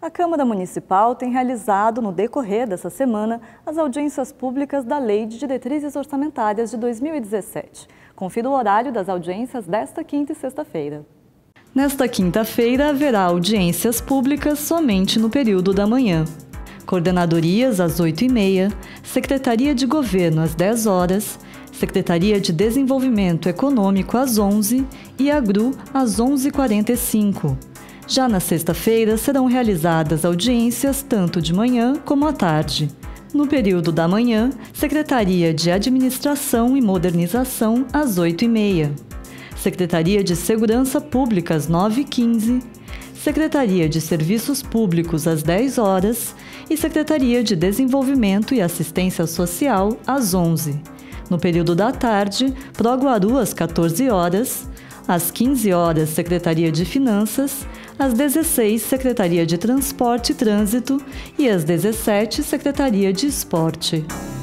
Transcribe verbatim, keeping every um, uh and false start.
A Câmara Municipal tem realizado, no decorrer dessa semana, as audiências públicas da Lei de Diretrizes Orçamentárias de dois mil e dezessete. Confira o horário das audiências desta quinta e sexta-feira. Nesta quinta-feira, haverá audiências públicas somente no período da manhã. Coordenadorias às oito e meia, Secretaria de Governo às dez horas, Secretaria de Desenvolvimento Econômico às onze e a Gru às onze e quarenta e cinco. Já na sexta-feira serão realizadas audiências tanto de manhã como à tarde. No período da manhã, Secretaria de Administração e Modernização às oito e meia, Secretaria de Segurança Pública às nove e quinze, Secretaria de Serviços Públicos às dez horas e Secretaria de Desenvolvimento e Assistência Social às onze. No período da tarde, Proguaru às quatorze horas, às quinze horas, Secretaria de Finanças, às dezesseis, Secretaria de Transporte e Trânsito e às dezessete, Secretaria de Esporte.